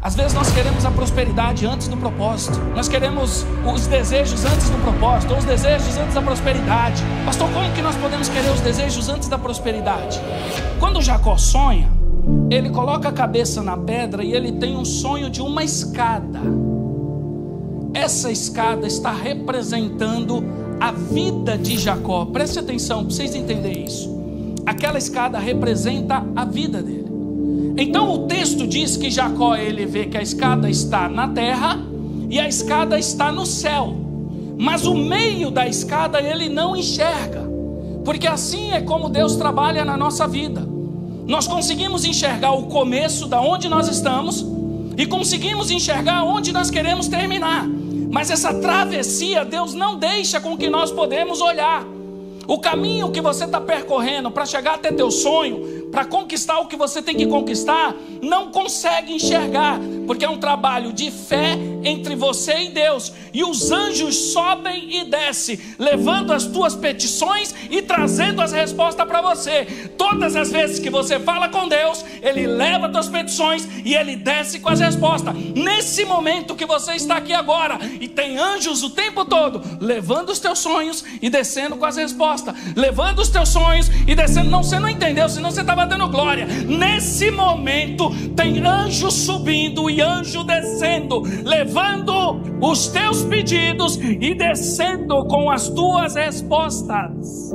Às vezes nós queremos a prosperidade antes do propósito. Nós queremos os desejos antes do propósito, ou os desejos antes da prosperidade. Pastor, como que nós podemos querer os desejos antes da prosperidade? Quando Jacó sonha, ele coloca a cabeça na pedra e ele tem um sonho de uma escada. Essa escada está representando a vida de Jacó. Preste atenção para vocês entenderem isso. Aquela escada representa a vida dele. Então o texto diz que Jacó, ele vê que a escada está na terra e a escada está no céu, mas o meio da escada ele não enxerga, porque assim é como Deus trabalha na nossa vida. Nós conseguimos enxergar o começo da onde nós estamos e conseguimos enxergar onde nós queremos terminar, mas essa travessia Deus não deixa com que nós podemos olhar. O caminho que você está percorrendo para chegar até teu sonho, para conquistar o que você tem que conquistar, não consegue enxergar, porque é um trabalho de fé entre você e Deus, e os anjos sobem e descem, levando as tuas petições e trazendo as respostas para você. Todas as vezes que você fala com Deus, Ele leva as tuas petições e Ele desce com as respostas. Nesse momento que você está aqui agora, e tem anjos o tempo todo, levando os teus sonhos e descendo com as respostas, levando os teus sonhos e descendo. Não, você não entendeu, senão você estava dando glória. Nesse momento tem anjo subindo e anjo descendo, levando os teus pedidos e descendo com as tuas respostas.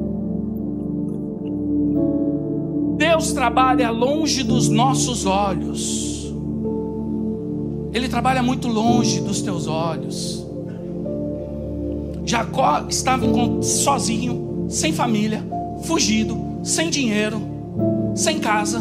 Deus trabalha longe dos nossos olhos. Ele trabalha muito longe dos teus olhos. Jacó estava sozinho, sem família, fugido, sem dinheiro, sem casa,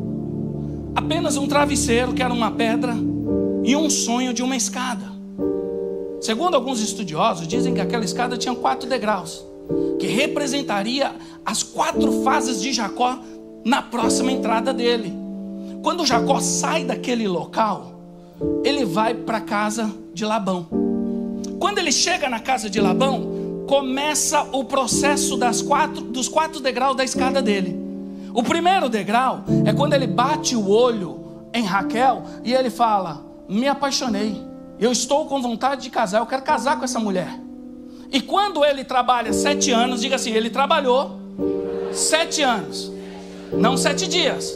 apenas um travesseiro que era uma pedra e um sonho de uma escada. Segundo alguns estudiosos, dizem que aquela escada tinha 4 degraus, que representaria as 4 fases de Jacó na próxima entrada dele. Quando Jacó sai daquele local, ele vai para a casa de Labão. Quando ele chega na casa de Labão, começa o processo dos 4 degraus da escada dele. O primeiro degrau é quando ele bate o olho em Raquel e ele fala: me apaixonei, eu estou com vontade de casar, eu quero casar com essa mulher. E quando ele trabalha 7 anos, diga assim, ele trabalhou 7 anos, não 7 dias,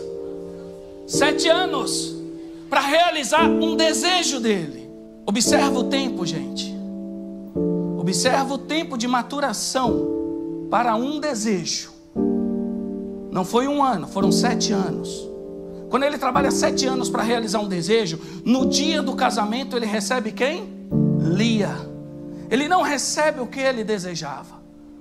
7 anos, para realizar um desejo dele. Observa o tempo, gente. Observa o tempo de maturação para um desejo. Não foi 1 ano, foram 7 anos. Quando ele trabalha 7 anos para realizar um desejo, no dia do casamento ele recebe quem? Lia. Ele não recebe o que ele desejava.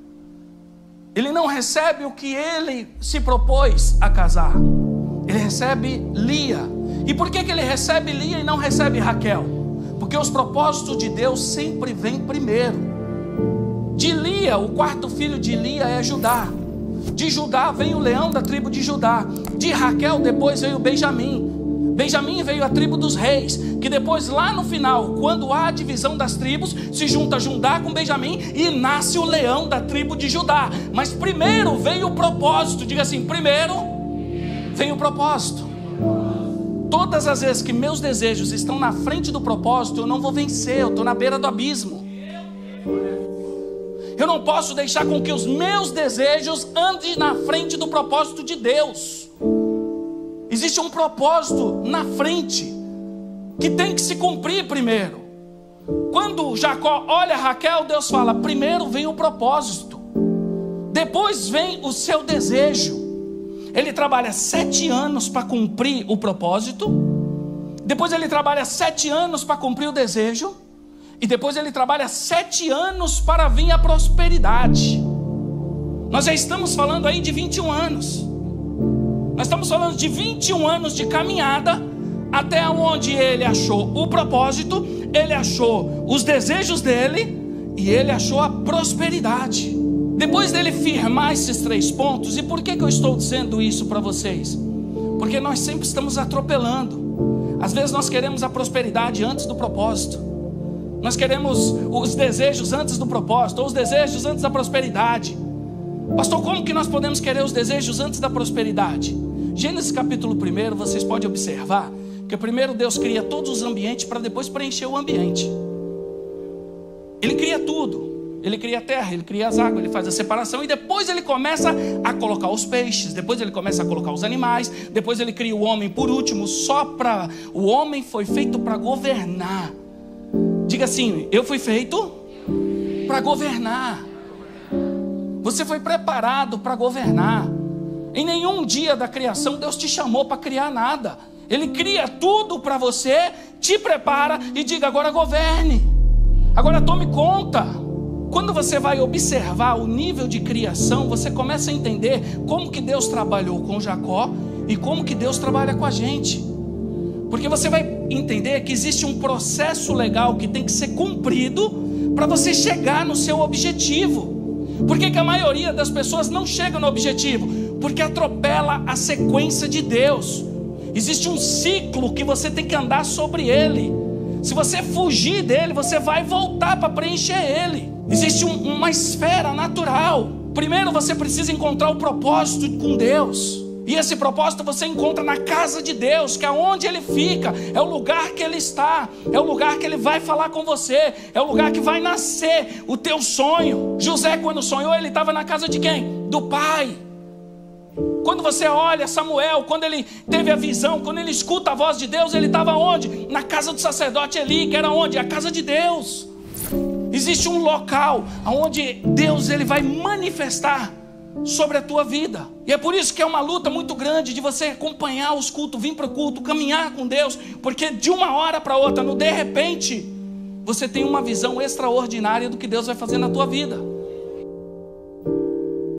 Ele não recebe o que ele se propôs a casar. Ele recebe Lia. E por que ele recebe Lia e não recebe Raquel? Porque os propósitos de Deus sempre vêm primeiro. De Lia, o 4º filho de Lia é Judá. De Judá vem o leão da tribo de Judá. De Raquel depois veio Benjamim. Benjamim veio a tribo dos reis, que depois lá no final, quando há a divisão das tribos, se junta Judá com Benjamim e nasce o leão da tribo de Judá. Mas primeiro veio o propósito. Diga assim, primeiro vem o propósito. Todas as vezes que meus desejos estão na frente do propósito, eu não vou vencer, eu estou na beira do abismo. Eu não posso deixar com que os meus desejos andem na frente do propósito de Deus. Existe um propósito na frente que tem que se cumprir primeiro. Quando Jacó olha Raquel, Deus fala, primeiro vem o propósito, depois vem o seu desejo. Ele trabalha 7 anos para cumprir o propósito, depois ele trabalha 7 anos para cumprir o desejo, e depois ele trabalha 7 anos para vir a prosperidade. Nós já estamos falando aí de 21 anos. Nós estamos falando de 21 anos de caminhada, até onde ele achou o propósito, ele achou os desejos dele, e ele achou a prosperidade. Depois dele firmar esses 3 pontos, e por que eu estou dizendo isso para vocês? Porque nós sempre estamos atropelando. Às vezes nós queremos a prosperidade antes do propósito. Nós queremos os desejos antes do propósito, ou os desejos antes da prosperidade. Pastor, como que nós podemos querer os desejos antes da prosperidade? Gênesis capítulo 1, vocês podem observar Porque primeiro Deus cria todos os ambientes para depois preencher o ambiente. Ele cria tudo. Ele cria a terra, ele cria as águas, ele faz a separação e depois ele começa a colocar os peixes, depois ele começa a colocar os animais, depois ele cria o homem por último, o homem foi feito para governar. Diga assim, eu fui feito para governar. Você foi preparado para governar. Em nenhum dia da criação Deus te chamou para criar nada. Ele cria tudo para você, te prepara e diga, agora governe, agora tome conta. Quando você vai observar o nível de criação, você começa a entender como que Deus trabalhou com Jacó e como que Deus trabalha com a gente. Porque você vai entender que existe um processo legal que tem que ser cumprido para você chegar no seu objetivo. Por que a maioria das pessoas não chega no objetivo? Porque atropela a sequência de Deus. Existe um ciclo que você tem que andar sobre ele. Se você fugir dele, você vai voltar para preencher ele. Existe uma esfera natural. Primeiro você precisa encontrar o propósito com Deus. E esse propósito você encontra na casa de Deus, que é onde ele fica, é o lugar que ele está, é o lugar que ele vai falar com você, é o lugar que vai nascer o teu sonho. José, quando sonhou, ele estava na casa de quem? Do pai. Quando você olha Samuel, quando ele teve a visão, quando ele escuta a voz de Deus, ele estava onde? Na casa do sacerdote Eli, que era onde? A casa de Deus. Existe um local onde Deus ele vai manifestar sobre a tua vida. E é por isso que é uma luta muito grande de você acompanhar os cultos, vir para o culto, caminhar com Deus, porque de uma hora para outra, no de repente, você tem uma visão extraordinária do que Deus vai fazer na tua vida.